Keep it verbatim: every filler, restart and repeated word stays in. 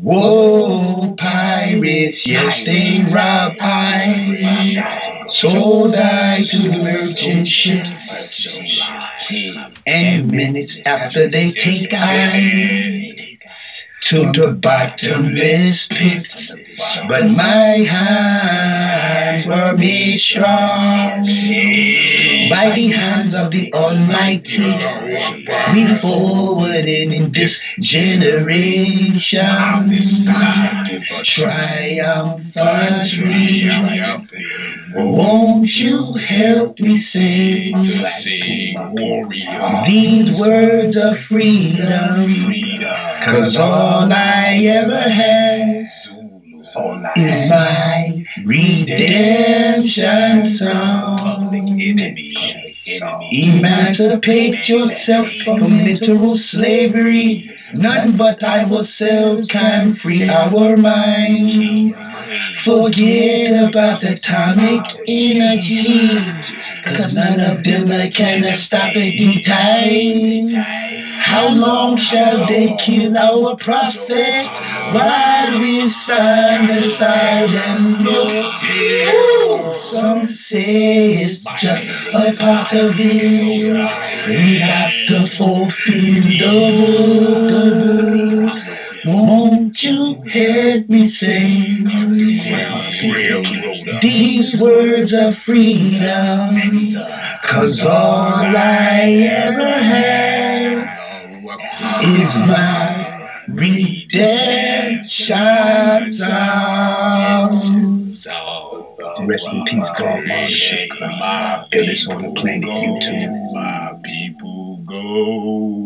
Whoa, pirates, yes, they robbed I, sold I to merchant ships, and minutes after they take I to the bottomless pits. But my hands were made strong by the hands of the Almighty. We forwarded in this generation triumphantly. Won't you help me sing these words of freedom? 'Cause all I ever had is my redemption song. Emancipate yourself from literal slavery. None but ourselves can free our minds. Forget about atomic energy, 'cause none of them can stop it in time. How long shall they kill our prophets while we stand aside and look? Ooh, some say it's just a part of it. We have to fulfill the rules. Won't you help me sing these words of freedom? 'Cause all I ever had is my redemption song. Rest in peace, God, my illest on the planet, YouTube. My people go.